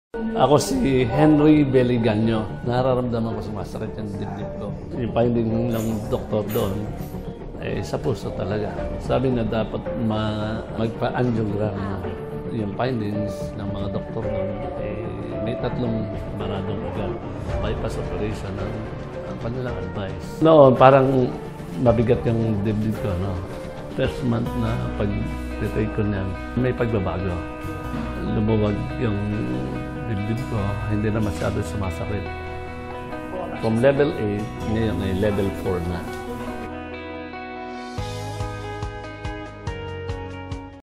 Ako si Henry Beliganyo. Nararamdaman ko sumasakit yung dibdib ko. Yung finding ng doktor doon, sa puso talaga. Sabi na dapat magpa-angiogram na. Yung findings ng mga doktor doon, may 3 maradong ugat. Bypass operation ang kanilang advice. Noon, parang mabigat yung dibdib ko. No? First month na pag-take ko niyan, may pagbabago. Lumuwag yung dibdib ko, hindi na masyado sumasakit. From level 8, ngayon ay level 4 na.